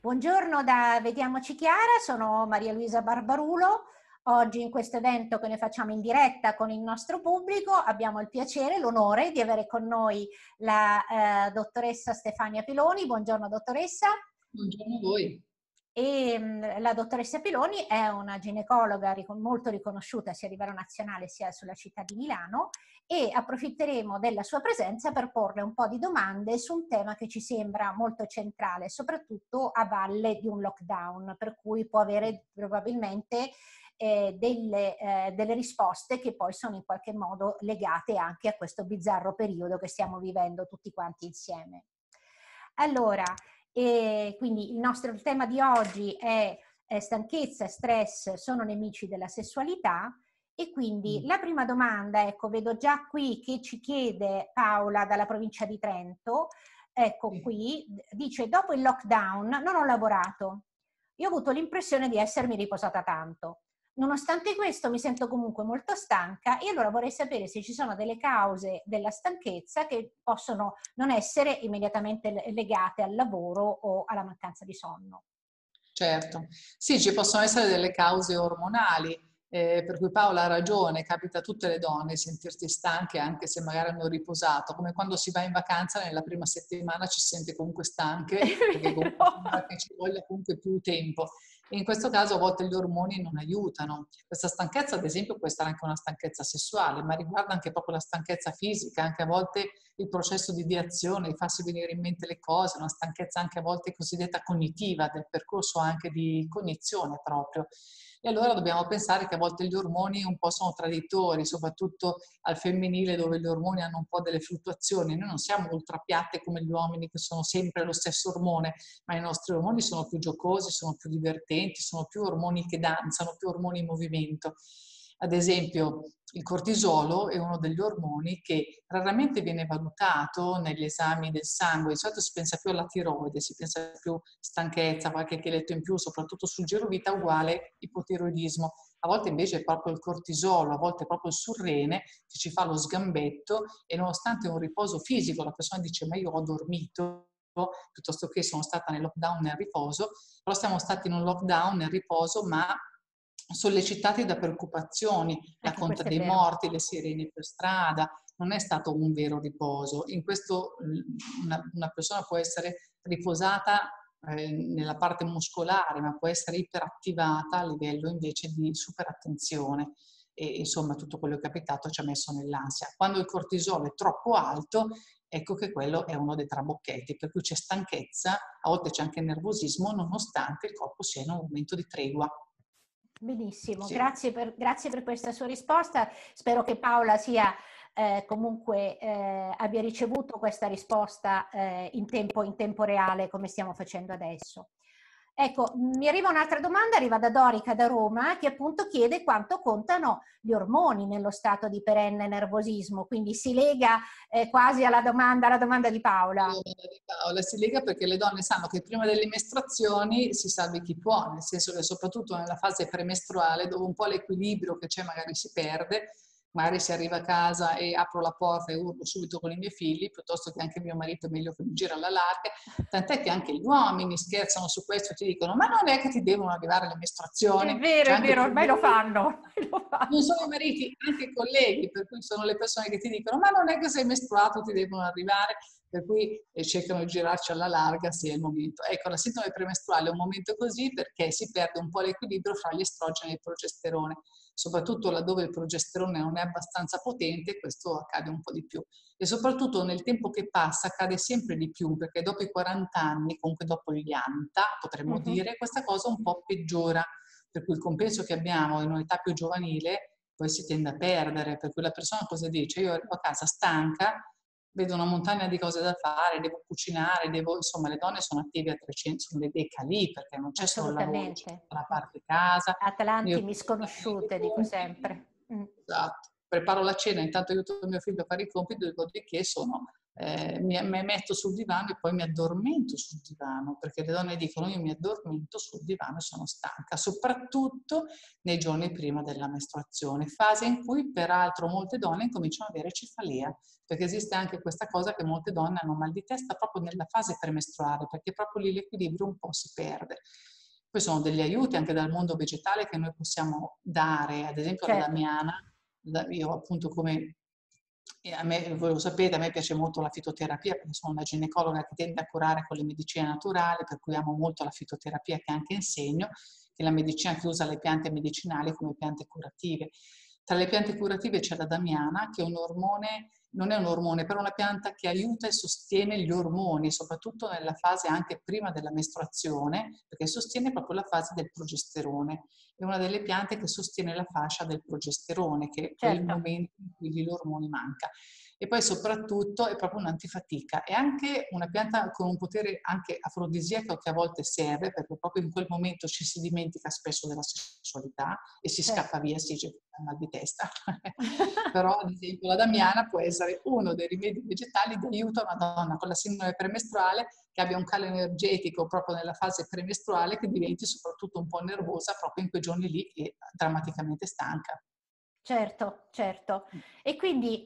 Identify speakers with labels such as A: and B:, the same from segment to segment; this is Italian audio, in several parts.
A: Buongiorno da Vediamoci Chiara, sono Maria Luisa Barbarulo. Oggi in questo evento che noi facciamo in diretta con il nostro pubblico abbiamo il piacere e l'onore di avere con noi la dottoressa Stefania Piloni. Buongiorno dottoressa.
B: Buongiorno a voi.
A: La dottoressa Piloni è una ginecologa molto riconosciuta sia a livello nazionale sia sulla città di Milano e approfitteremo della sua presenza per porle un po' di domande su un tema che ci sembra molto centrale, soprattutto a valle di un lockdown, per cui può avere probabilmente delle risposte che poi sono in qualche modo legate anche a questo bizzarro periodo che stiamo vivendo tutti quanti insieme. Allora, quindi il tema di oggi è stanchezza e stress sono nemici della sessualità, e quindi la prima domanda, ecco, vedo già qui che ci chiede Paola dalla provincia di Trento, ecco qui, dice: dopo il lockdown non ho lavorato, io ho avuto l'impressione di essermi riposata tanto. Nonostante questo mi sento comunque molto stanca e allora vorrei sapere se ci sono delle cause della stanchezza che possono non essere immediatamente legate al lavoro o alla mancanza di sonno.
B: Certo, sì, ci possono essere delle cause ormonali, per cui Paola ha ragione, capita a tutte le donne sentirsi stanche anche se magari hanno riposato, come quando si va in vacanza nella prima settimana ci si sente comunque stanche perché comunque sembra che ci voglia comunque più tempo. E in questo caso a volte gli ormoni non aiutano. Questa stanchezza, ad esempio, può essere anche una stanchezza sessuale, ma riguarda anche proprio la stanchezza fisica, anche a volte il processo di ideazione, di farsi venire in mente le cose, una stanchezza anche a volte cosiddetta cognitiva, del percorso anche di cognizione proprio. E allora dobbiamo pensare che a volte gli ormoni un po' sono traditori, soprattutto al femminile dove gli ormoni hanno un po' delle fluttuazioni. Noi non siamo ultrapiatte come gli uomini che sono sempre lo stesso ormone, ma i nostri ormoni sono più giocosi, sono più divertenti, sono più ormoni che danzano, più ormoni in movimento. Ad esempio, il cortisolo è uno degli ormoni che raramente viene valutato negli esami del sangue. Di solito si pensa più alla tiroide, si pensa più stanchezza, qualche cheletto in più, soprattutto sul girovita uguale ipotiroidismo. A volte invece è proprio il cortisolo, a volte è proprio il surrene che ci fa lo sgambetto e nonostante un riposo fisico, la persona dice ma io ho dormito, piuttosto che sono stata nel lockdown nel riposo, però siamo stati in un lockdown nel riposo ma sollecitati da preoccupazioni, la
A: Anche
B: conta
A: questo è
B: dei
A: vero.
B: morti, le sirene per strada, non è stato un vero riposo. In questo una persona può essere riposata nella parte muscolare, ma può essere iperattivata a livello invece di superattenzione. E insomma tutto quello che è capitato ci ha messo nell'ansia. Quando il cortisolo è troppo alto, ecco che quello è uno dei trabocchetti, per cui c'è stanchezza, a volte c'è anche nervosismo, nonostante il corpo sia in un momento di tregua.
A: Benissimo,
B: Sì.
A: grazie per questa sua risposta. Spero che Paola sia comunque abbia ricevuto questa risposta in tempo reale come stiamo facendo adesso. Ecco, mi arriva un'altra domanda, arriva da Dorica da Roma, che appunto chiede quanto contano gli ormoni nello stato di perenne nervosismo, quindi si lega quasi alla domanda di Paola.
B: Paola si lega perché le donne sanno che prima delle mestruazioni si salvi chi può, nel senso che soprattutto nella fase premestruale, dove un po' l'equilibrio che c'è magari si perde, magari si arriva a casa e apro la porta e urlo subito con i miei figli, piuttosto che anche mio marito è meglio che mi gira alla larga, tant'è che anche gli uomini scherzano su questo e ti dicono ma non è che ti devono arrivare le mestruazioni, c'è
A: È
B: anche
A: vero, ormai lo
B: colleghi,
A: fanno.
B: non solo i mariti, anche i colleghi, per cui sono le persone che ti dicono ma non è che sei mestruato, ti devono arrivare, per cui cercano di girarci alla larga se è il momento. Ecco, la sindrome premestruale è un momento così perché si perde un po' l'equilibrio fra gli estrogeni e il progesterone, soprattutto laddove il progesterone non è abbastanza potente, questo accade un po' di più. E soprattutto nel tempo che passa accade sempre di più, perché dopo i 40 anni, comunque dopo gli anta, potremmo dire, questa cosa un po' peggiora, per cui il compenso che abbiamo in un'età più giovanile poi si tende a perdere, per cui la persona cosa dice? Io arrivo a casa stanca, vedo una montagna di cose da fare, devo cucinare, insomma le donne sono attive a 300, sono le decca lì perché non c'è solo il lavoro, c'è
A: Assolutamente.
B: tutta la parte casa. Io
A: Atlanti
B: faccio i
A: misconosciute, dico
B: compiti,
A: sempre.
B: esatto. Preparo la cena, intanto aiuto mio figlio a fare i compiti, dopodiché sono mi metto sul divano e poi mi addormento sul divano, perché le donne dicono io mi addormento sul divano e sono stanca, soprattutto nei giorni prima della mestruazione, fase in cui peraltro molte donne cominciano ad avere cefalea, perché esiste anche questa cosa che molte donne hanno mal di testa proprio nella fase premestruale, perché proprio lì l'equilibrio un po' si perde. Poi sono degli aiuti anche dal mondo vegetale che noi possiamo dare, ad esempio la
A: Certo,
B: damiana, io appunto come a me, voi lo sapete, a me piace molto la fitoterapia perché sono una ginecologa che tende a curare con le medicine naturali, per cui amo molto la fitoterapia che anche insegno, che è la medicina che usa le piante medicinali come piante curative. Tra le piante curative c'è la damiana, che è un ormone, non è un ormone, però è una pianta che aiuta e sostiene gli ormoni, soprattutto nella fase anche prima della mestruazione, perché sostiene proprio la fase del progesterone. È una delle piante che sostiene la fascia del progesterone, che è quel
A: certo.
B: momento in cui l'ormone manca. E poi soprattutto è proprio un'antifatica, è anche una pianta con un potere anche afrodisiaco che a volte serve, perché proprio in quel momento ci si dimentica spesso della sessualità e si
A: Certo.
B: scappa via, si dice mal di testa. Però ad esempio la damiana può essere uno dei rimedi vegetali di aiuto a una donna con la sindrome premestruale che abbia un calo energetico proprio nella fase premestruale, che diventi soprattutto un po' nervosa proprio in quei giorni lì e drammaticamente stanca.
A: Certo, certo. E quindi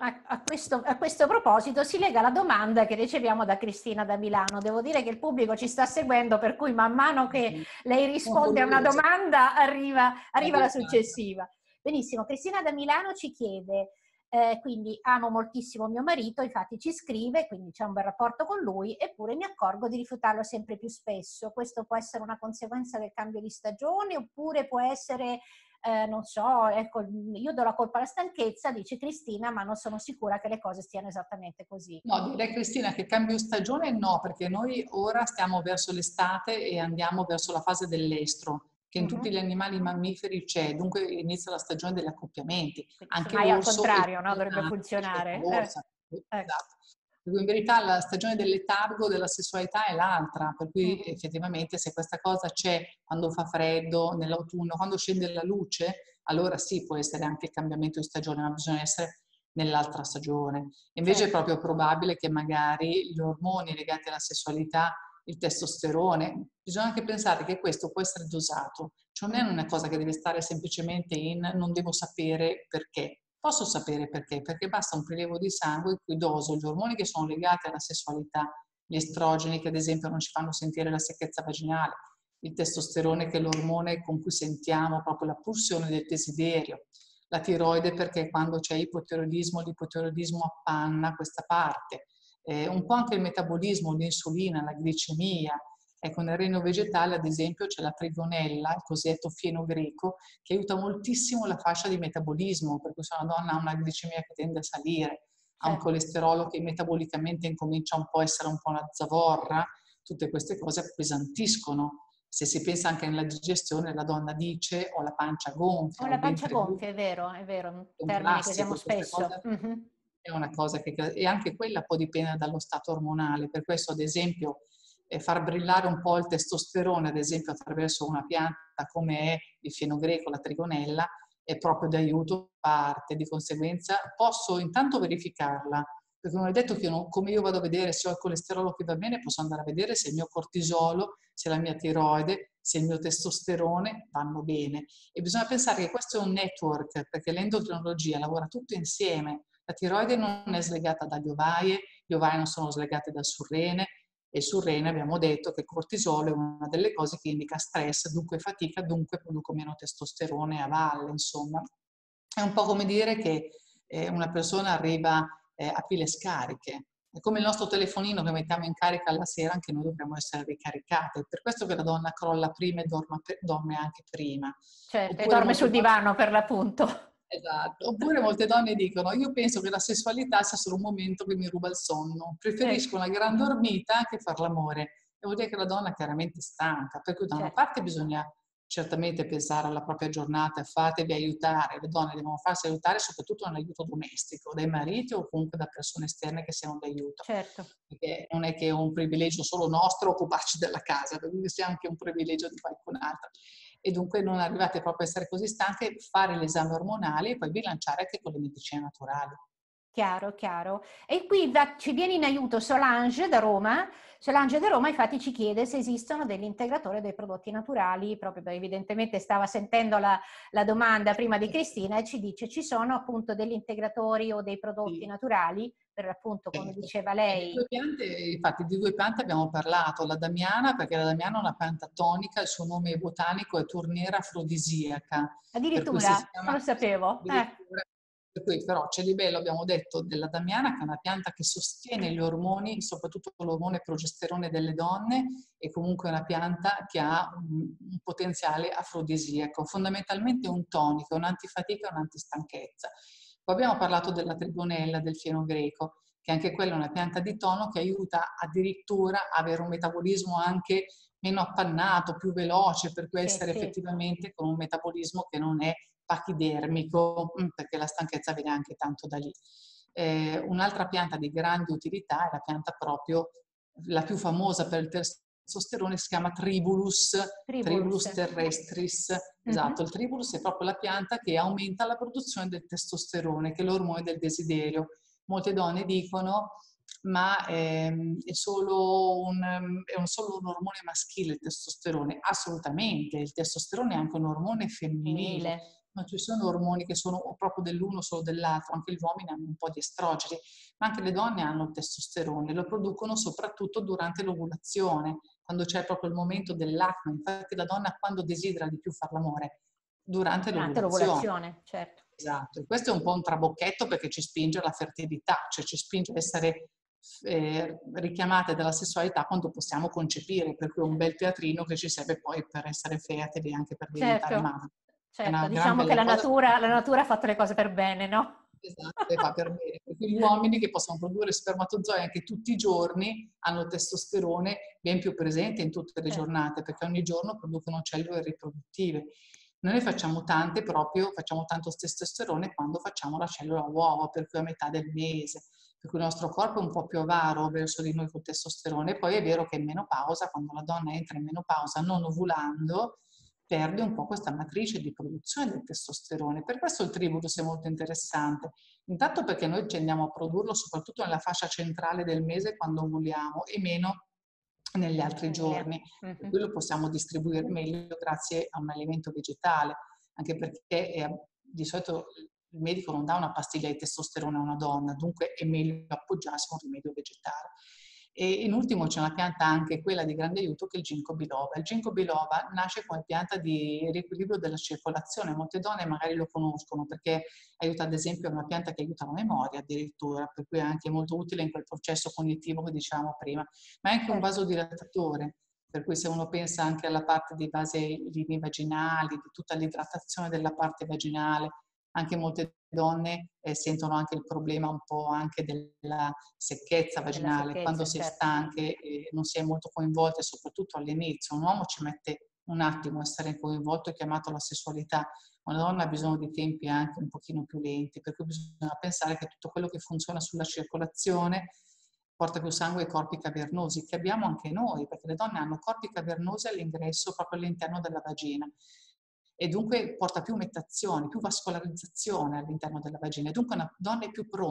A: a questo proposito si lega la domanda che riceviamo da Cristina da Milano. Devo dire che il pubblico ci sta seguendo, per cui man mano che lei
B: Sono
A: risponde a una
B: curiosa.
A: domanda arriva la
B: Guarda,
A: successiva. Benissimo, Cristina da Milano ci chiede, quindi amo moltissimo mio marito, infatti ci scrive, quindi c'è un bel rapporto con lui, eppure mi accorgo di rifiutarlo sempre più spesso. Questo può essere una conseguenza del cambio di stagione oppure può essere non so, ecco, io do la colpa alla stanchezza, dice Cristina, ma non sono sicura che le cose stiano esattamente così.
B: no, direi Cristina che cambio stagione no, perché noi ora stiamo verso l'estate e andiamo verso la fase dell'estro, che in tutti
A: Mhm.
B: gli animali mammiferi c'è, dunque inizia la stagione degli accoppiamenti.
A: Quindi
B: Anche
A: semmai al
B: l'orso è
A: contrario, no? Dovrebbe funzionare.
B: l'orsa.
A: Ecco,
B: Esatto. Per cui in verità la stagione del letargo, della sessualità è l'altra, per cui
A: mhm.
B: effettivamente se questa cosa c'è quando fa freddo, nell'autunno, quando scende la luce, allora sì, può essere anche il cambiamento di stagione, ma bisogna essere nell'altra stagione. Invece è
A: Certo.
B: proprio probabile che magari gli ormoni legati alla sessualità, il testosterone, bisogna anche pensare che questo può essere dosato, cioè non è
A: Mhm.
B: una cosa che deve stare semplicemente in non devo sapere perché. Posso sapere perché, perché basta un prelievo di sangue in cui doso gli ormoni che sono legati alla sessualità, gli estrogeni che ad esempio non ci fanno sentire la secchezza vaginale, il testosterone che è l'ormone con cui sentiamo proprio la pulsione del desiderio, la tiroide perché quando c'è ipotiroidismo, l'ipotiroidismo appanna questa parte, un po' anche il metabolismo, l'insulina, la glicemia. Ecco, nel regno vegetale, ad esempio, c'è la trigonella, il cosiddetto fieno greco, che aiuta moltissimo la fascia di metabolismo, per cui se una donna ha una glicemia che tende a salire, ha un
A: Certo.
B: colesterolo che metabolicamente incomincia un po' a essere un po' una zavorra, tutte queste cose appesantiscono. Se si pensa anche nella digestione, la donna dice ho la pancia
A: Ho
B: gonfia, ho
A: la
B: il
A: pancia
B: ventre
A: gonfia,
B: gonfio,
A: è vero, un
B: è un
A: termine che usiamo
B: classico, questa
A: spesso.
B: cosa
A: Mhm.
B: è una cosa che, e anche quella può dipendere dallo stato ormonale, per questo ad esempio far brillare un po' il testosterone, ad esempio attraverso una pianta come è il fieno greco, la trigonella, è proprio d'aiuto parte, di conseguenza posso intanto verificarla, perché non è detto che io come io vado a vedere se ho il colesterolo che va bene, posso andare a vedere se il mio cortisolo, se la mia tiroide, se il mio testosterone vanno bene. E bisogna pensare che questo è un network, perché l'endocrinologia lavora tutto insieme. La tiroide non è slegata dagli ovaie, gli ovai non sono slegati dal surrene, e il surrene abbiamo detto che il cortisolo è una delle cose che indica stress, dunque fatica, dunque produco meno testosterone a valle, insomma. È un po' come dire che una persona arriva a pile scariche. È come il nostro telefonino che mettiamo in carica alla sera, anche noi dobbiamo essere ricaricate. È per questo che la donna crolla prima e dorme anche prima.
A: Certo, e
B: Oppure
A: dorme
B: molte
A: sul
B: donne
A: divano per l'appunto.
B: Esatto. Oppure molte donne dicono, io penso che la sessualità sia solo un momento che mi ruba il sonno,
A: Ecco,
B: preferisco una gran dormita che far l'amore. E vuol dire che la donna è chiaramente stanca, per cui da una
A: certo.
B: parte bisogna certamente pensare alla propria giornata, fatevi aiutare, le donne devono farsi aiutare soprattutto nell'aiuto domestico, dai mariti o comunque da persone esterne che siano d'aiuto.
A: Certo.
B: Perché non è che è un privilegio solo nostro occuparci della casa, per cui sia anche un privilegio di qualcun altro e dunque non arrivate proprio a essere così stanche, fare l'esame ormonale e poi bilanciare anche con le medicine naturali.
A: Chiaro, chiaro. E qui ci viene in aiuto Solange da Roma. Solange da Roma infatti ci chiede se esistono degli integratori dei prodotti naturali, proprio perché evidentemente stava sentendo la domanda prima di Cristina e ci dice ci sono appunto degli integratori o dei prodotti
B: Sì.
A: naturali per appunto, come
B: Certo.
A: diceva
B: E di
A: lei.
B: due piante, infatti di due piante abbiamo parlato, la damiana, perché la damiana è una pianta tonica, il suo nome botanico è Turniera afrodisiaca, per cui si
A: Addirittura, non
B: chiama
A: lo sapevo.
B: addirittura, per cui però c'è di bello, abbiamo detto, della damiana che è una pianta che sostiene gli ormoni, soprattutto l'ormone progesterone delle donne, e comunque è una pianta che ha un potenziale afrodisiaco, fondamentalmente un tonico, un'antifatica e un'antistanchezza. Poi abbiamo parlato della trigonella, del fieno greco, che anche quella è una pianta di tono che aiuta addirittura a avere un metabolismo anche meno appannato, più veloce, per cui
A: Sì,
B: essere
A: sì.
B: effettivamente con un metabolismo che non è pachidermico, perché la stanchezza viene anche tanto da lì. Un'altra pianta di grande utilità è la pianta proprio, la più famosa per il testosterone, si chiama Tribulus,
A: Tribulus.
B: Tribulus terrestris. Esatto, il Tribulus è proprio la pianta che aumenta la produzione del testosterone, che è l'ormone del desiderio. Molte donne dicono ma è solo solo un ormone maschile il testosterone. Assolutamente, il testosterone è anche un ormone femminile,
A: Femminile.
B: non ci sono ormoni che sono o proprio dell'uno o solo dell'altro, anche gli uomini hanno un po' di estrogeni, ma anche le donne hanno il testosterone, lo producono soprattutto durante l'ovulazione, quando c'è proprio il momento dell'acne. Infatti la donna quando desidera di più far l'amore? Durante
A: Durante
B: l'ovulazione.
A: l'ovulazione, certo.
B: Esatto, e questo è un po' un trabocchetto perché ci spinge alla fertilità, cioè ci spinge a essere richiamate dalla sessualità quando possiamo concepire, per cui è un bel teatrino che ci serve poi per essere fertili e anche per diventare
A: Certo,
B: madri. È
A: certo.
B: una gran
A: Diciamo che
B: bella cosa.
A: la natura ha fatto le cose per bene, no?
B: Esatto, e fa per bene. Perché gli uomini che possono produrre spermatozoi anche tutti i giorni hanno testosterone ben più presente in tutte le
A: Certo.
B: giornate, perché ogni giorno producono cellule riproduttive. Noi ne facciamo tante proprio, facciamo tanto testosterone quando facciamo la cellula uovo, per cui a metà del mese. Per cui il nostro corpo è un po' più avaro verso di noi col testosterone. E poi è vero che in menopausa, quando la donna entra in menopausa non ovulando, perde un po' questa matrice di produzione del testosterone. Per questo il tribulus è molto interessante. Intanto perché noi tendiamo a produrlo soprattutto nella fascia centrale del mese quando ovuliamo e meno negli altri giorni. Per cui lo possiamo distribuire meglio grazie a un alimento vegetale, anche perché di solito il medico non dà una pastiglia di testosterone a una donna, dunque è meglio appoggiarsi a un rimedio vegetale. E in ultimo c'è una pianta anche quella di grande aiuto che è il ginkgo biloba. Il ginkgo biloba nasce come pianta di riequilibrio della circolazione. Molte donne magari lo conoscono perché aiuta ad esempio, è una pianta che aiuta la memoria addirittura, per cui è anche molto utile in quel processo cognitivo che dicevamo prima, ma è anche un
A: Certo.
B: vasodilatatore. Per cui se uno pensa anche alla parte dei vasellini vaginali, di tutta l'idratazione della parte vaginale, anche molte donne sentono anche il problema un po' anche della secchezza
A: Della
B: vaginale, quando
A: secchezza,
B: si è
A: certo.
B: stanche e non si è molto coinvolte, soprattutto all'inizio. Un uomo ci mette un attimo a essere coinvolto e chiamato alla sessualità, una donna ha bisogno di tempi anche un pochino più lenti, per cui bisogna pensare che tutto quello che funziona sulla circolazione porta più sangue ai corpi cavernosi, che abbiamo anche noi, perché le donne hanno corpi cavernosi all'ingresso, proprio all'interno della vagina. E dunque porta più mettazione, più vascolarizzazione all'interno della vagina. E dunque una donna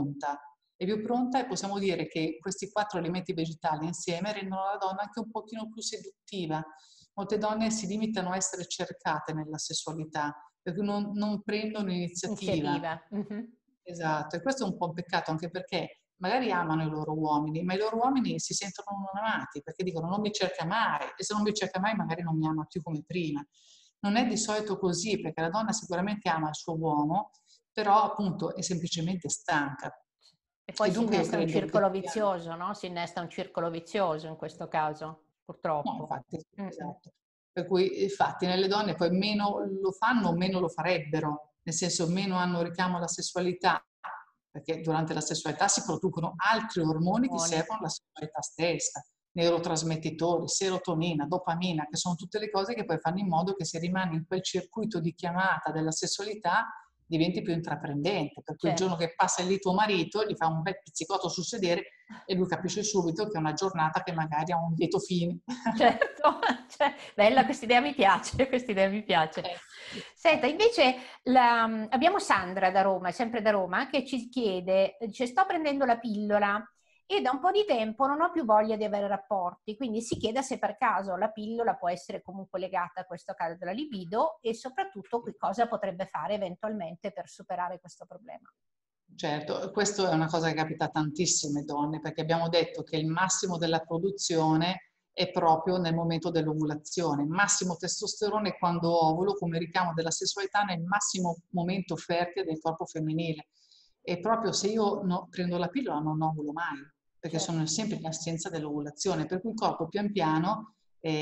B: è più pronta e possiamo dire che questi 4 elementi vegetali insieme rendono la donna anche un pochino più seduttiva. Molte donne si limitano a essere cercate nella sessualità, per cui non prendono iniziativa.
A: Iniziativa. Mhm.
B: Esatto, e questo è un po' un peccato anche perché magari amano i loro uomini, ma i loro uomini si sentono non amati perché dicono non mi cerca mai e se non mi cerca mai magari non mi ama più come prima. Non è di solito così perché la donna sicuramente ama il suo uomo, però appunto è semplicemente stanca.
A: E poi
B: E
A: si
B: dunque io
A: innesta un
B: credo che
A: circolo
B: sia...
A: vizioso, no? Si innesta un circolo vizioso in questo caso,
B: No,
A: purtroppo.
B: infatti,
A: Mm-mm.
B: esatto. Per cui, infatti, nelle donne poi meno lo fanno, meno lo farebbero, nel senso meno hanno richiamo alla sessualità, perché durante la sessualità si producono altri ormoni che
A: Ormoni.
B: servono alla sessualità stessa, neurotrasmettitori, serotonina, dopamina, che sono tutte le cose che poi fanno in modo che si rimane in quel circuito di chiamata della sessualità diventi più intraprendente, per cui il
A: Certo.
B: giorno che passa lì tuo marito gli fa un bel pizzicotto sul sedere e lui capisce subito che è una giornata che magari ha un lieto fine.
A: Certo, cioè, bella quest'idea, mi piace, quest'idea mi piace.
B: Sì.
A: Senta, invece abbiamo Sandra da Roma, sempre da Roma, che ci chiede, dice, sto prendendo la pillola e da un po' di tempo non ho più voglia di avere rapporti, quindi si chiede se per caso la pillola può essere comunque legata a questo calo della libido e soprattutto che cosa potrebbe fare eventualmente per superare questo problema.
B: Certo, questo è una cosa che capita a tantissime donne, perché abbiamo detto che il massimo della produzione è proprio nel momento dell'ovulazione. Massimo testosterone quando ovulo, come richiamo della sessualità, nel massimo momento fertile del corpo femminile. E proprio se io prendo la pillola non ovulo mai, perché
A: Certo.
B: sono sempre in assenza dell'ovulazione, per cui il corpo pian piano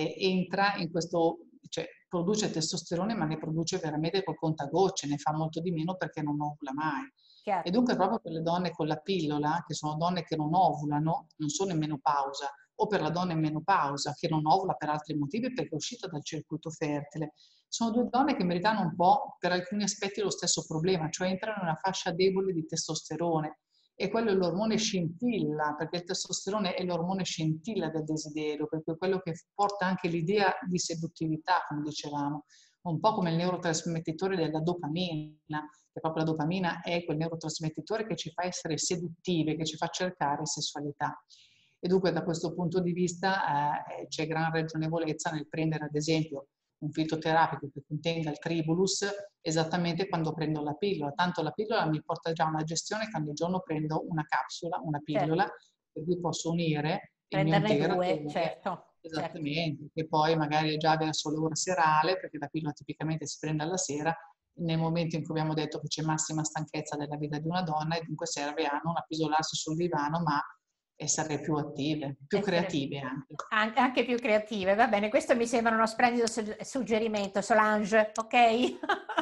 B: entra in questo, cioè produce testosterone, ma ne produce veramente col contagocce, ne fa molto di meno perché non ovula mai. E
A: Chiaro.
B: dunque proprio per le donne con la pillola, che sono donne che non ovulano, non sono in menopausa, o per la donna in menopausa che non ovula per altri motivi perché è uscita dal circuito fertile, sono due donne che meritano un po' per alcuni aspetti lo stesso problema, cioè entrano in una fascia debole di testosterone. E quello è l'ormone scintilla, perché il testosterone è l'ormone scintilla del desiderio, perché è quello che porta anche l'idea di seduttività, come dicevamo, un po' come il neurotrasmettitore della dopamina, che proprio la dopamina è quel neurotrasmettitore che ci fa essere seduttive, che ci fa cercare sessualità. E dunque da questo punto di vista c'è gran ragionevolezza nel prendere ad esempio un fitoterapico che contenga il tribulus esattamente quando prendo la pillola. Tanto la pillola mi porta già una gestione che ogni giorno prendo una capsula, una
A: Certo.
B: pillola, per cui posso unire il mio
A: Prenderne due,
B: integratore,
A: certo, certo.
B: esattamente, che poi magari è già verso l'ora serale, perché la pillola tipicamente si prende alla sera, nel momento in cui abbiamo detto che c'è massima stanchezza della vita di una donna e dunque serve a non appisolarsi sul divano, ma essere più attive, più
A: Essere
B: creative anche.
A: anche più creative, va bene, questo mi sembra uno splendido suggerimento, Solange, ok?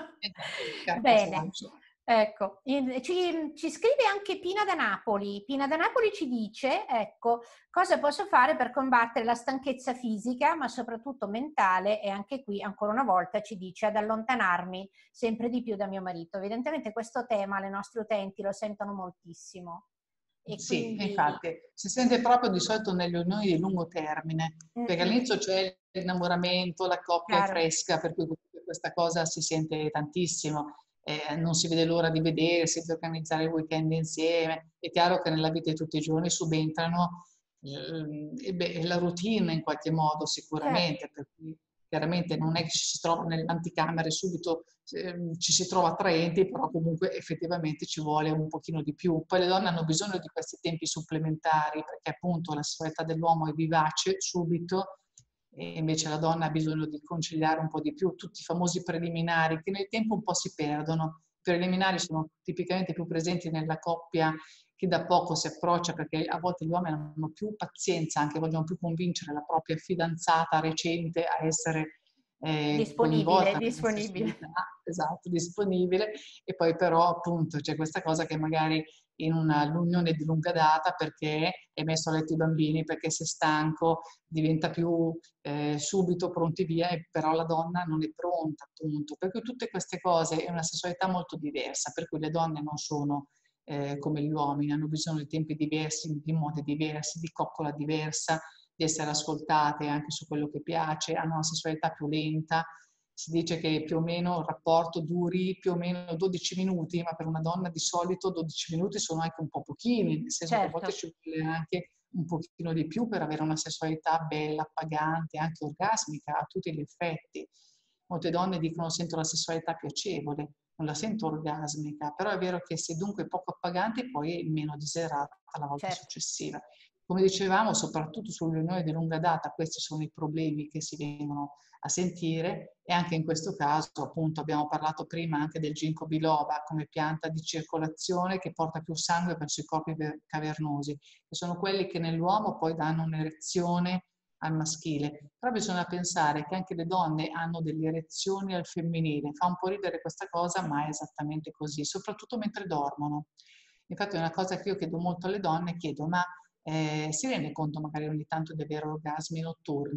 B: Carta
A: Bene,
B: Solange.
A: ecco, ci scrive anche Pina da Napoli. Pina da Napoli ci dice, ecco, cosa posso fare per combattere la stanchezza fisica, ma soprattutto mentale, e anche qui, ancora una volta, ci dice ad allontanarmi sempre di più da mio marito. Evidentemente questo tema le nostre utenti lo sentono moltissimo. E
B: Sì,
A: quindi
B: infatti, si sente proprio di solito nelle unioni di lungo termine, perché
A: mm,
B: all'inizio c'è l'innamoramento, la coppia è
A: chiaro,
B: fresca, per cui questa cosa si sente tantissimo, non si vede l'ora di vedersi, di organizzare il weekend insieme. È chiaro che nella vita di tutti i giorni subentrano la routine in qualche modo
A: certo,
B: sicuramente, per cui chiaramente non è che ci si trova nell'anticamera e subito ci si trova attraenti, però comunque effettivamente ci vuole un pochino di più. Poi le donne hanno bisogno di questi tempi supplementari perché appunto la sessualità dell'uomo è vivace subito e invece la donna ha bisogno di conciliare un po' di più tutti i famosi preliminari che nel tempo un po' si perdono. I preliminari sono tipicamente più presenti nella coppia che da poco si approccia perché a volte gli uomini hanno più pazienza, anche vogliono più convincere la propria fidanzata recente a essere
A: disponibile,
B: coinvolta nella
A: disponibile.
B: sessualità, esatto, disponibile, e poi però appunto c'è questa cosa che magari in un'unione di lunga data perché hai messo a letto i bambini, perché sei stanco, diventa più subito pronti via, e però la donna non è pronta, appunto. Per cui tutte queste cose è una sessualità molto diversa, per cui le donne non sono come gli uomini, hanno bisogno di tempi diversi, di modi diversi, di coccola diversa, di essere ascoltate anche su quello che piace, hanno una sessualità più lenta. Si dice che più o meno il rapporto duri più o meno 12 minuti, ma per una donna di solito 12 minuti sono anche un po' pochini, nel senso che a volte
A: Certo,
B: ci vuole anche un pochino di più per avere una sessualità bella, appagante, anche orgasmica a tutti gli effetti. Molte donne dicono sento la sessualità piacevole, non la sento orgasmica, però è vero che se dunque è poco appagante poi è meno desiderata la volta
A: certo.
B: successiva. Come dicevamo, soprattutto sulle riunioni di lunga data, questi sono i problemi che si vengono a sentire e anche in questo caso, appunto, abbiamo parlato prima anche del ginkgo biloba come pianta di circolazione che porta più sangue verso i corpi cavernosi, che sono quelli che nell'uomo poi danno un'erezione al maschile. Però bisogna pensare che anche le donne hanno delle erezioni al femminile. Fa un po' ridere questa cosa, ma è esattamente così, soprattutto mentre dormono. Infatti è una cosa che io chiedo molto alle donne, chiedo, ma si rende conto magari ogni tanto di avere orgasmi notturni?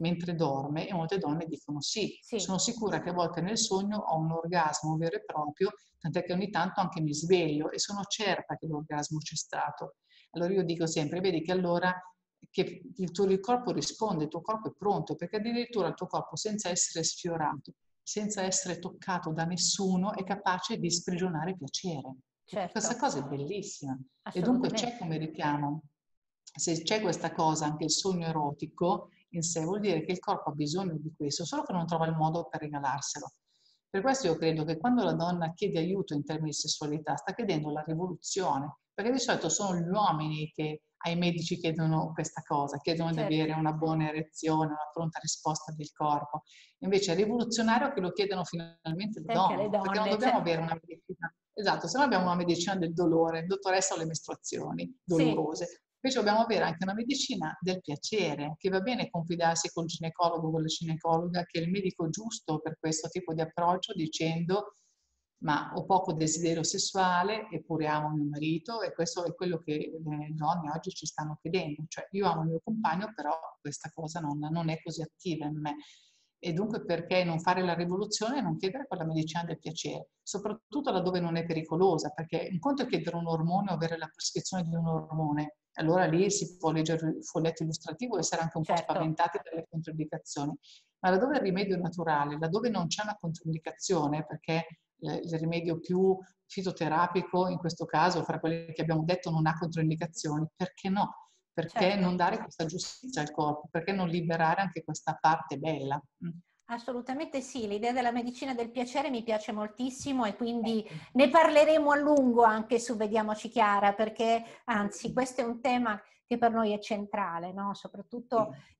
B: mentre dorme e molte donne dicono sì,
A: Sì,
B: sono sicura che a volte nel sogno ho un orgasmo vero e proprio, tant'è che ogni tanto anche mi sveglio e sono certa che l'orgasmo c'è stato. Allora io dico sempre, vedi che allora che il corpo risponde, il tuo corpo è pronto, perché addirittura il tuo corpo senza essere sfiorato, senza essere toccato da nessuno, è capace di sprigionare piacere. E questa
A: certo,
B: cosa è bellissima. E dunque c'è
A: assolutamente.
B: come richiamo, se c'è questa cosa, anche il sogno erotico in sé, vuol dire che il corpo ha bisogno di questo, solo che non trova il modo per regalarselo. Per questo io credo che quando la donna chiede aiuto in termini di sessualità, sta chiedendo la rivoluzione, perché di solito sono gli uomini che ai medici chiedono questa cosa, chiedono di
A: Certo,
B: avere una buona erezione, una pronta risposta del corpo. Invece è rivoluzionario che lo chiedano finalmente le
A: anche le
B: donne, perché non
A: donne,
B: dobbiamo
A: cioè,
B: avere una medicina, esatto, se no abbiamo una medicina del dolore, dottoressa o le mestruazioni
A: sì,
B: dolorose. Invece dobbiamo avere anche una medicina del piacere, che va bene confidarsi col ginecologo o con la ginecologa, che è il medico giusto per questo tipo di approccio, dicendo ma ho poco desiderio sessuale eppure amo mio marito e questo è quello che le donne oggi ci stanno chiedendo. Cioè io amo il mio compagno, però questa cosa non è così attiva in me. E dunque perché non fare la rivoluzione e non chiedere quella medicina del piacere, soprattutto laddove non è pericolosa, perché un conto è chiedere un ormone o avere la prescrizione di un ormone, allora lì si può leggere il foglietto illustrativo e essere anche un po'
A: certo.
B: spaventati dalle controindicazioni. Ma laddove il rimedio è naturale, laddove non c'è una controindicazione, perché il rimedio più fitoterapico, in questo caso, fra quelli che abbiamo detto, non ha controindicazioni, perché no? Perché
A: Certo,
B: non dare questa giustizia al corpo? Perché non liberare anche questa parte bella?
A: assolutamente sì, l'idea della medicina del piacere mi piace moltissimo e quindi
B: Ecco.
A: ne parleremo a lungo anche su Vediamoci Chiara, perché anzi questo è un tema che per noi è centrale, no? Soprattutto
B: Sì,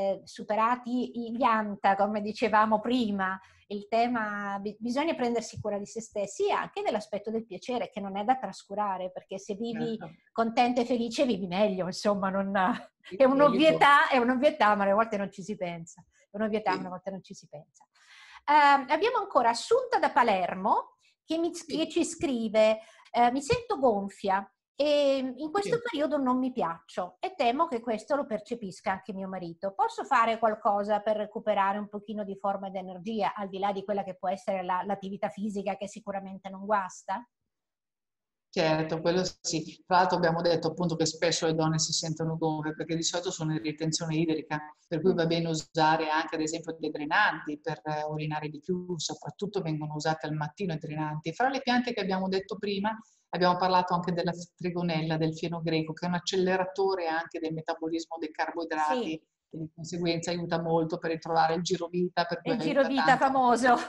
A: superati gli anta, come dicevamo prima, il tema, bisogna prendersi cura di se stessi e anche dell'aspetto del piacere che non è da trascurare, perché se vivi
B: certo.
A: contenta e felice vivi meglio, insomma, non,
B: Sì, evito.
A: è un'ovvietà, ma alle volte non ci si pensa. È un'ovvietà, ma a
B: Sì,
A: volte non ci si pensa. Abbiamo ancora Assunta da Palermo che
B: sì,
A: ci scrive: mi sento gonfia e in questo
B: sì.
A: periodo non mi piaccio e temo che questo lo percepisca anche mio marito. Posso fare qualcosa per recuperare un pochino di forma ed energia, al di là di quella che può essere l'attività fisica che sicuramente non guasta?
B: Certo, quello sì. Tra l'altro abbiamo detto appunto che spesso le donne si sentono gonfie perché di solito sono in ritenzione idrica, per cui
A: Mm,
B: va bene usare anche ad esempio dei drenanti per urinare di più, soprattutto vengono usate al mattino i drenanti. Fra le piante che abbiamo detto prima abbiamo parlato anche della trigonella, del fieno greco, che è un acceleratore anche del metabolismo dei carboidrati
A: sì,
B: e di conseguenza aiuta molto per ritrovare il girovita, per cui
A: il
B: aiuta
A: girovita
B: tanto anche
A: famoso.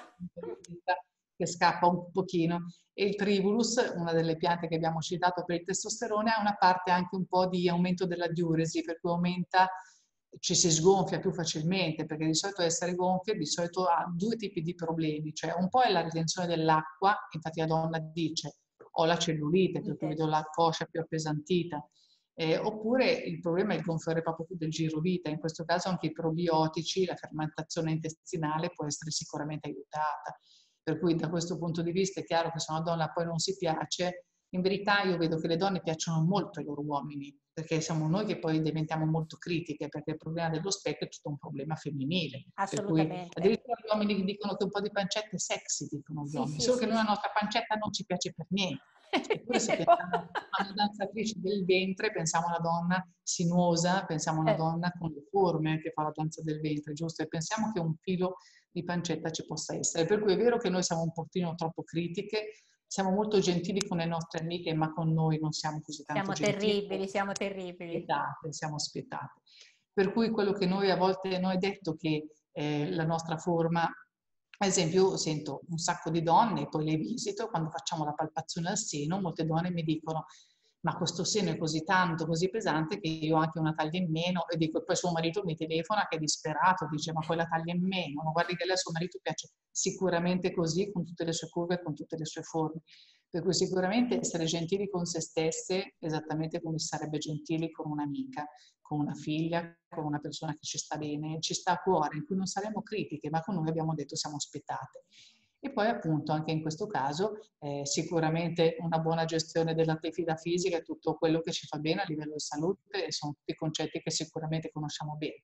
B: che scappa un pochino. E il tribulus, una delle piante che abbiamo citato per il testosterone, ha una parte anche un po' di aumento della diuresi, per cui aumenta, ci si sgonfia più facilmente, perché di solito essere gonfie di solito ha due tipi di problemi, cioè un po' è la ritenzione dell'acqua, infatti la donna dice ho la cellulite, per cui
A: Dite.
B: vedo la coscia più appesantita, oppure il problema è il gonfiore proprio del girovita, in questo caso anche i probiotici, la fermentazione intestinale può essere sicuramente aiutata. Per cui da questo punto di vista è chiaro che se una donna poi non si piace, in verità io vedo che le donne piacciono molto ai loro uomini, perché siamo noi che poi diventiamo molto critiche, perché il problema dello specchio è tutto un problema femminile. Per cui
A: Assolutamente.
B: addirittura gli uomini dicono che un po' di pancetta è sexy, dicono gli
A: Sì,
B: uomini,
A: sì,
B: solo che
A: sì,
B: noi la
A: sì.
B: nostra pancetta non ci piace per niente. Eppure se
A: È vero.
B: pensiamo a una danzatrice del ventre, pensiamo a una donna sinuosa, pensiamo a una donna con le forme che fa la danza del ventre, giusto? E pensiamo che un filo di pancetta ci possa essere. Per cui è vero che noi siamo un pochino troppo critiche, siamo molto gentili con le nostre amiche, ma con noi non siamo così tanto
A: Siamo
B: gentili,
A: terribili, siamo terribili.
B: spietate, siamo spietate. Per cui quello che noi a volte, noi è detto che la nostra forma, ad esempio io sento un sacco di donne, poi le visito, quando facciamo la palpazione al seno, molte donne mi dicono ma questo seno è così tanto, così pesante che io ho anche una taglia in meno e dico, e poi suo marito mi telefona che è disperato, dice ma quella taglia in meno, ma guardi che lei a suo marito piace sicuramente così, con tutte le sue curve e con tutte le sue forme. Per cui sicuramente essere gentili con se stesse, esattamente come si sarebbe gentili con un'amica, con una figlia, con una persona che ci sta bene, ci sta a cuore, in cui non saremo critiche, ma con noi abbiamo detto siamo spettate. E poi appunto anche in questo caso sicuramente una buona gestione dell'attività fisica e tutto quello che ci fa bene a livello di salute e sono tutti concetti che sicuramente conosciamo bene.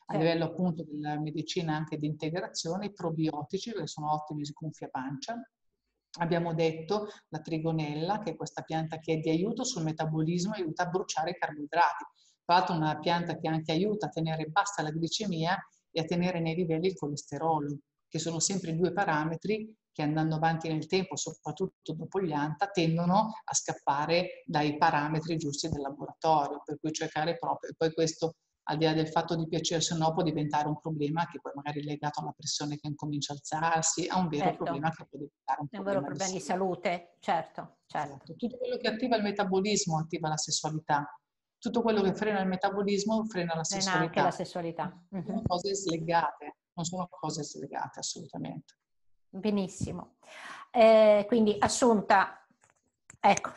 B: A
A: Certo.
B: livello appunto della medicina anche di integrazione, i probiotici, che sono ottimi di gonfia pancia. Abbiamo detto la trigonella, che è questa pianta che è di aiuto sul metabolismo, aiuta a bruciare i carboidrati. Tra l'altro una pianta che anche aiuta a tenere bassa la glicemia e a tenere nei livelli il colesterolo, che sono sempre due parametri che andando avanti nel tempo, soprattutto dopo gli ANTA, tendono a scappare dai parametri giusti del laboratorio, per cui cercare proprio, e poi questo al di là del fatto di piacersi o no può diventare un problema che poi magari è legato alla pressione che incomincia a alzarsi, a un vero problema
A: Certo,
B: che può diventare un
A: è un vero
B: problema di
A: problema di
B: salute.
A: salute, certo, certo.
B: Esatto. Tutto quello che attiva il metabolismo attiva la sessualità. Tutto quello che frena il metabolismo frena la
A: Frena anche la
B: sessualità.
A: sessualità.
B: Non sono cose slegate, non sono cose slegate assolutamente.
A: Benissimo. Quindi Assunta, ecco,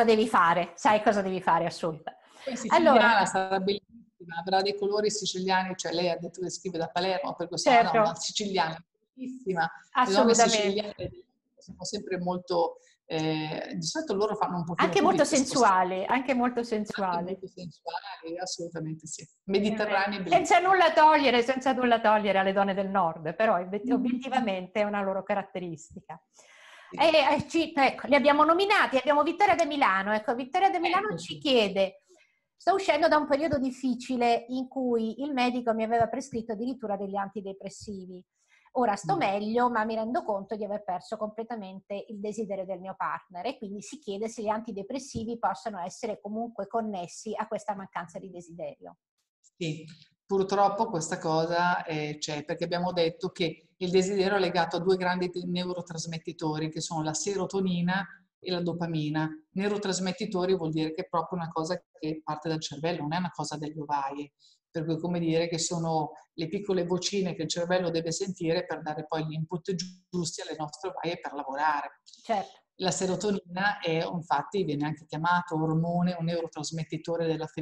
A: sai cosa devi fare Assunta.
B: Poi
A: Allora,
B: siciliana sarà bellissima, avrà dei colori siciliani, cioè lei ha detto che scrive da Palermo, per questo sarà una
A: certo,
B: siciliana bellissima. Le donne
A: assolutamente.
B: siciliane sono sempre molto, di solito loro fanno un pochino
A: Anche
B: più
A: molto
B: di queste
A: sensuale, anche molto
B: anche
A: sensuale.
B: molto sensuali, assolutamente sì.
A: È vero.
B: Mediterranei bellissimi.
A: Senza nulla togliere alle donne del nord, però obiettivamente è una loro caratteristica.
B: Sì.
A: Ecco, li abbiamo nominati, abbiamo Vittoria De Milano. Ecco, Vittoria De Milano
B: Ecco
A: ci
B: sì.
A: chiede: sto uscendo da un periodo difficile in cui il medico mi aveva prescritto addirittura degli antidepressivi. Ora sto meglio, ma mi rendo conto di aver perso completamente il desiderio del mio partner e quindi si chiede se gli antidepressivi possano essere comunque connessi a questa mancanza di desiderio.
B: Sì, purtroppo questa cosa c'è perché abbiamo detto che il desiderio è legato a due grandi neurotrasmettitori che sono la serotonina e la dopamina. Neurotrasmettitori vuol dire che è proprio una cosa che parte dal cervello, non è una cosa delle ovaie. Per cui come dire che sono le piccole vocine che il cervello deve sentire per dare poi gli input giusti alle nostre ovaie per lavorare.
A: Certo.
B: La serotonina è, infatti, viene anche chiamato ormone o neurotrasmettitore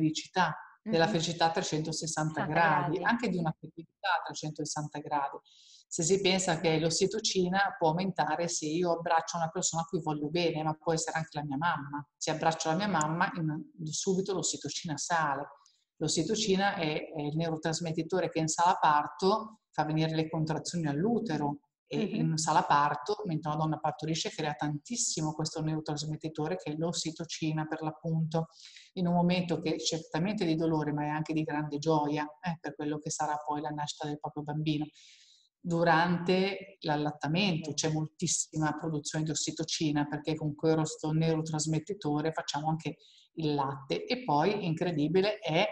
B: della
A: Mhm.
B: felicità a 360
A: 60
B: gradi,
A: gradi.
B: anche di un'affettività a 360 gradi. Se si pensa che l'ossitocina può aumentare se io abbraccio una persona a cui voglio bene, ma può essere anche la mia mamma. Se abbraccio la mia mamma, subito l'ossitocina sale. L'ossitocina è il neurotrasmettitore che in sala parto fa venire le contrazioni all'utero e
A: Mhm.
B: in sala parto, mentre una donna partorisce, crea tantissimo questo neurotrasmettitore che è l'ossitocina per l'appunto, in un momento che è certamente di dolore ma è anche di grande gioia per quello che sarà poi la nascita del proprio bambino. Durante l'allattamento c'è moltissima produzione di ossitocina perché con questo neurotrasmettitore facciamo anche il latte e poi, incredibile, è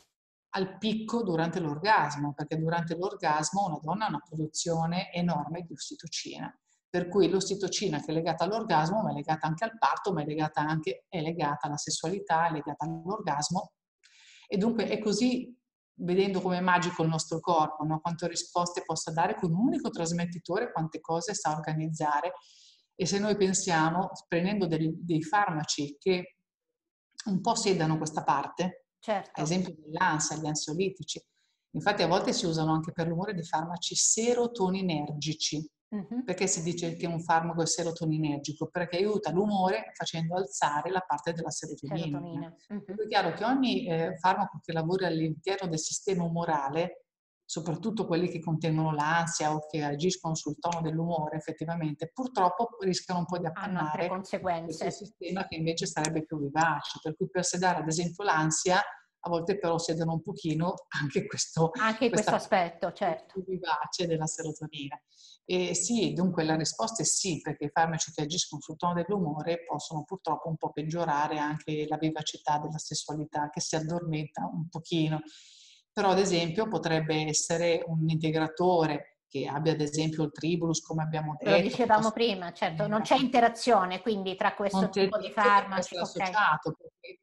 B: al picco durante l'orgasmo, perché durante l'orgasmo una donna ha una produzione enorme di ossitocina. Per cui l'ossitocina che è legata all'orgasmo, ma è legata anche al parto, ma è legata alla sessualità, è legata all'orgasmo. E dunque è così, vedendo come è magico il nostro corpo, no? Quante risposte possa dare con un unico trasmettitore, quante cose sa organizzare. E se noi pensiamo, prendendo dei farmaci che un po' sedano questa parte, ad
A: Certo.
B: esempio dell'ansia, gli ansiolitici. Infatti a volte si usano anche per l'umore dei farmaci serotoninergici.
A: Mhm.
B: Perché si dice che un farmaco è serotoninergico? Perché aiuta l'umore facendo alzare la parte della serotonina.
A: Serotonina.
B: Per
A: Mhm.
B: cui è chiaro che ogni farmaco che lavori all'interno del sistema umorale, soprattutto quelli che contengono l'ansia o che agiscono sul tono dell'umore, effettivamente, purtroppo rischiano un po' di
A: Hanno altre
B: appannare questo
A: conseguenze.
B: sistema che invece sarebbe più vivace. Per cui per sedare, ad esempio, l'ansia, a volte però sedono un pochino anche
A: Anche questo
B: questa
A: aspetto,
B: parte
A: certo.
B: più vivace della serotonina. E sì, dunque la risposta è sì, perché i farmaci che agiscono sul tono dell'umore possono purtroppo un po' peggiorare anche la vivacità della sessualità, che si addormenta un pochino. Però ad esempio potrebbe essere un integratore che abbia ad esempio il tribulus, come abbiamo
A: Ve lo
B: detto,
A: dicevamo
B: piuttosto
A: prima, certo, non
B: che
A: c'è interazione quindi tra questo
B: non c'è
A: tipo di
B: tizio che può
A: farmaci,
B: essere
A: ok?
B: associato.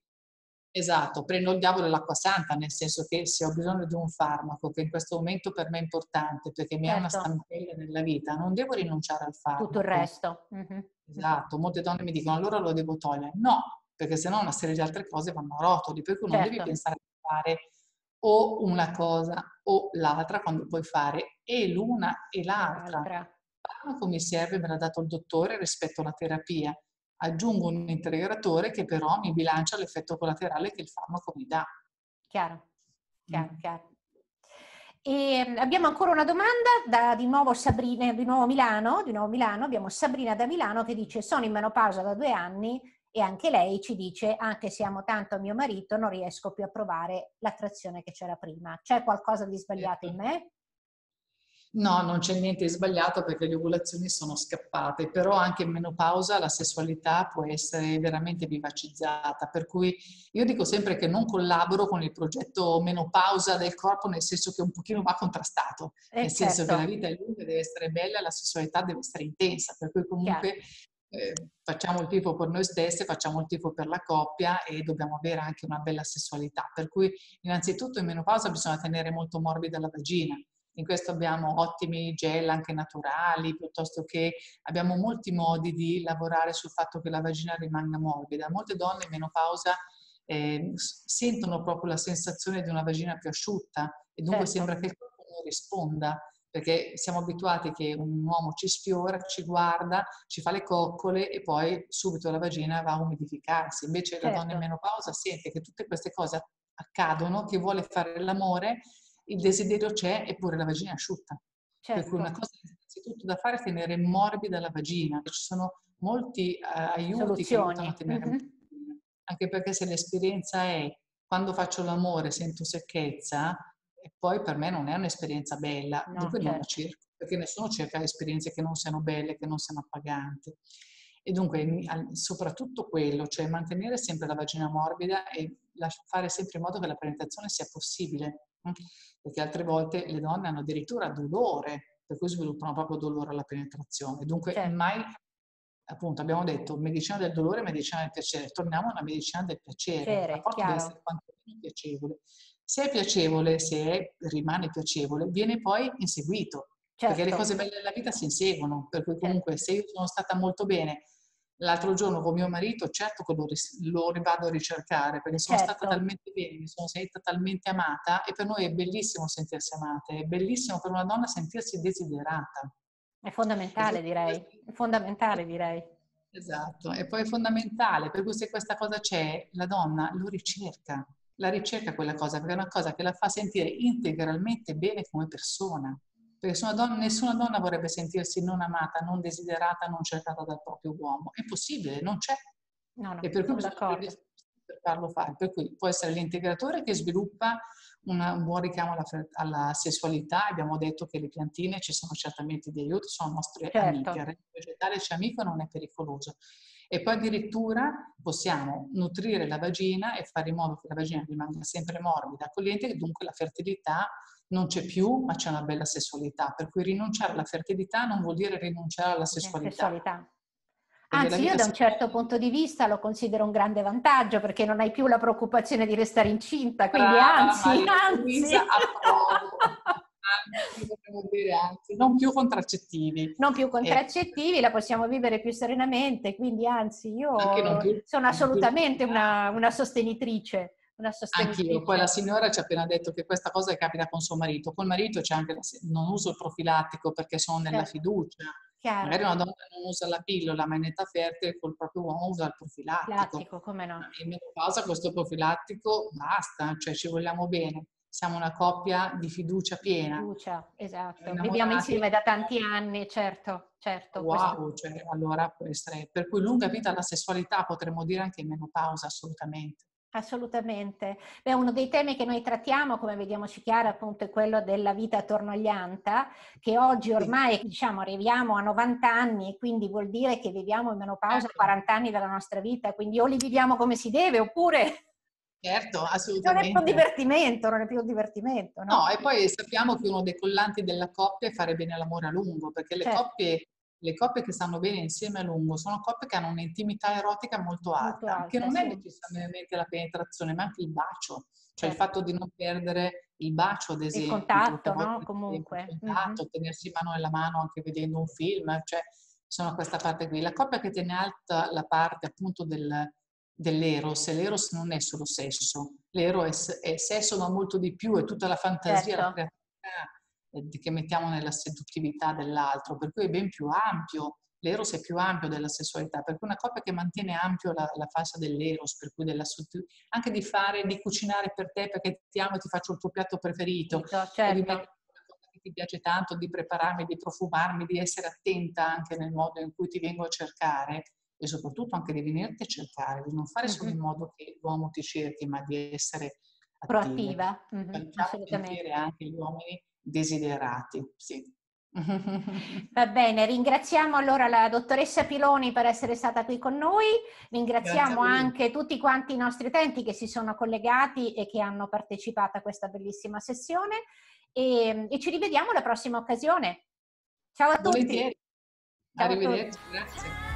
B: Esatto, prendo il diavolo e l'acqua santa, nel senso che se ho bisogno di un farmaco che in questo momento per me è importante perché mi è una
A: Certo,
B: stampella nella vita, non devo rinunciare al
A: tutto il
B: farmaco.
A: resto. Mhm. Mhm.
B: Esatto, molte donne mi dicono allora lo devo togliere. No, perché sennò una serie di altre cose vanno a rotoli, per cui non devi
A: Certo,
B: pensare di fare o una cosa o l'altra quando puoi fare e l'una e
A: e
B: l'altra.
A: l'altra.
B: Il farmaco mi serve, me l'ha dato il dottore rispetto alla terapia. Aggiungo un integratore che però mi bilancia l'effetto collaterale che il farmaco mi dà.
A: Chiaro, chiaro,
B: Mm.
A: chiaro. E abbiamo ancora una domanda di nuovo Sabrina, di nuovo Milano, abbiamo Sabrina da Milano che dice: sono in menopausa da 2 anni e anche lei ci dice: anche se amo tanto mio marito non riesco più a provare l'attrazione che c'era prima. C'è qualcosa di sbagliato in me?
B: No, non c'è niente di sbagliato perché le ovulazioni sono scappate, però anche in menopausa la sessualità può essere veramente vivacizzata, per cui io dico sempre che non collaboro con il progetto menopausa del corpo, nel senso che un pochino va contrastato, nel senso che la
A: Certo,
B: vita è lunga, deve essere bella, la sessualità deve essere intensa, per cui
A: chiaro,
B: comunque facciamo il tifo per noi stesse, facciamo il tifo per la coppia e dobbiamo avere anche una bella sessualità, per cui innanzitutto in menopausa bisogna tenere molto morbida la vagina. In questo abbiamo ottimi gel anche naturali, piuttosto che abbiamo molti modi di lavorare sul fatto che la vagina rimanga morbida. Molte donne in menopausa sentono proprio la sensazione di una vagina più asciutta e dunque sembra
A: certo,
B: che il corpo non risponda, perché siamo abituati che un uomo ci sfiora, ci guarda, ci fa le coccole e poi subito la vagina va a umidificarsi. Invece la donna in
A: certo,
B: menopausa sente che tutte queste cose accadono, che vuole fare l'amore, il desiderio c'è, eppure la vagina è asciutta. Per cui una
A: certo.
B: cosa innanzitutto da fare è tenere morbida la vagina. Ci sono molti aiuti che aiutano a
A: Soluzioni.
B: tenere morbida, anche perché se l'esperienza è quando faccio l'amore sento secchezza, e poi per me non è un'esperienza bella,
A: No,
B: dunque non la
A: certo,
B: cerco, perché nessuno cerca esperienze che non siano belle, che non siano appaganti. E dunque soprattutto quello, cioè mantenere sempre la vagina morbida e fare sempre in modo che la penetrazione sia possibile, perché altre volte le donne hanno addirittura dolore, per cui sviluppano proprio dolore alla penetrazione. Dunque
A: certo.
B: mai, appunto, abbiamo detto medicina del dolore, medicina del piacere. Torniamo alla medicina del piacere. Il
A: Piacere,
B: rapporto deve essere
A: chiaro,
B: quantomeno piacevole. Se è piacevole, rimane piacevole, viene poi inseguito, perché le
A: certo,
B: cose belle della vita si inseguono. Per cui comunque
A: certo,
B: se io sono stata molto bene l'altro giorno con mio marito, certo che lo vado a ricercare, perché sono stata
A: certo.
B: talmente bene, mi sono sentita talmente amata e per noi è bellissimo sentirsi amate, è bellissimo per una donna sentirsi desiderata. E forse questo
A: È fondamentale direi.
B: esatto, e poi è fondamentale, per cui se questa cosa c'è, la donna lo ricerca, la ricerca quella cosa, perché è una cosa che la fa sentire integralmente bene come persona. Perché se nessuna donna vorrebbe sentirsi non amata, non desiderata, non cercata dal proprio uomo. È impossibile, non c'è.
A: No,
B: E
A: no,
B: per cui
A: sono
B: bisogna avere gli
A: d'accordo.
B: strumenti per farlo fare. Per cui può essere l'integratore che sviluppa un buon richiamo alla sessualità. Abbiamo detto che le piantine ci sono certamente di aiuto, sono nostre amiche. Il
A: Certo,
B: regno vegetale ci è amico, non è pericoloso. E poi addirittura possiamo nutrire la vagina e fare in modo che la vagina rimanga sempre morbida, accogliente, e dunque la fertilità non c'è più, ma c'è una bella sessualità. Per cui rinunciare alla fertilità non vuol dire rinunciare alla sessualità,
A: sessualità.
B: perché la
A: Anzi, io
B: vita
A: da
B: si
A: un certo
B: svolge.
A: punto di vista lo considero un grande vantaggio perché non hai più la preoccupazione di restare incinta, quindi
B: Brava
A: anzi,
B: Maria Luisa,
A: anzi.
B: approvo. Anzi, potremmo dire anzi, non più contraccettivi.
A: Non più
B: E
A: contraccettivi, la possiamo vivere più serenamente, quindi anzi
B: anche
A: io sono
B: non più
A: assolutamente
B: litigate.
A: una sostenitrice, una
B: Anch'io. Poi la
A: sostenitrice.
B: signora ci ha appena detto che questa cosa capita con suo marito. Col marito c'è anche non uso il profilattico perché sono nella
A: Certo,
B: fiducia. Magari
A: chiaro,
B: una donna non usa la pillola, ma in età fertile col proprio uomo usa il profilattico.
A: lattico, come
B: Ma
A: no.
B: in menopausa questo profilattico basta, cioè ci vogliamo bene. Siamo una coppia di fiducia piena.
A: Fiducia,
B: Siamo
A: esatto. Viviamo
B: innamorati.
A: insieme da tanti anni, certo, certo, questo
B: Wow, cioè, allora può essere. Per cui lunga vita alla sessualità potremmo dire anche in menopausa, assolutamente.
A: assolutamente. Beh, uno dei temi che noi trattiamo, come vediamoci chiaro, appunto, è quello della vita attorno agli ANTA, che oggi
B: Sì,
A: ormai, diciamo, arriviamo a 90 anni e quindi vuol dire che viviamo in menopausa
B: certo.
A: 40 anni della nostra vita, quindi o li viviamo come si deve oppure
B: Certo,
A: non è più un
B: assolutamente.
A: divertimento, non è più un divertimento,
B: No,
A: no?
B: e poi sappiamo che uno dei collanti della coppia è fare bene l'amore a lungo, perché
A: Certo,
B: le coppie che stanno bene insieme a lungo sono coppie che hanno un'intimità erotica molto
A: molto
B: alta, che
A: alta,
B: non è
A: sì,
B: necessariamente la penetrazione, ma anche il bacio, cioè il
A: certo.
B: fatto di non perdere il bacio, ad
A: Il
B: esempio, che a
A: contatto,
B: volte
A: no?
B: richiede più
A: Comunque. Mhm.
B: contatto, tenersi mano nella mano anche vedendo un film, cioè sono questa parte qui. La coppia che tiene alta la parte appunto dell'eros, e l'eros non è solo sesso, l'eros è sesso ma molto di più, è tutta la fantasia,
A: Certo,
B: la creatività che mettiamo nella seduttività dell'altro, per cui è ben più ampio l'eros è più ampio della sessualità, perché una coppia che mantiene ampio la fascia dell'eros, per cui anche di cucinare per te perché ti amo e ti faccio il tuo piatto preferito, o di mettere
A: Certo.
B: una cosa che ti piace tanto, di prepararmi, di profumarmi, di essere attenta anche nel modo in cui ti vengo a cercare e soprattutto anche di venirti a cercare, di non fare solo in modo che l'uomo ti cerchi, ma di essere attiva.
A: Proattiva,
B: Facciamo
A: assolutamente.
B: sentire anche gli uomini desiderati, sì.
A: Va bene, ringraziamo allora la dottoressa Piloni per essere stata qui con noi,
B: Grazie a
A: ringraziamo
B: voi.
A: anche tutti quanti i nostri utenti che si sono collegati e che hanno partecipato a questa bellissima sessione e ci rivediamo alla prossima occasione. Ciao a tutti!
B: Volentieri.
A: Ciao a tutti!
B: Arrivederci, grazie.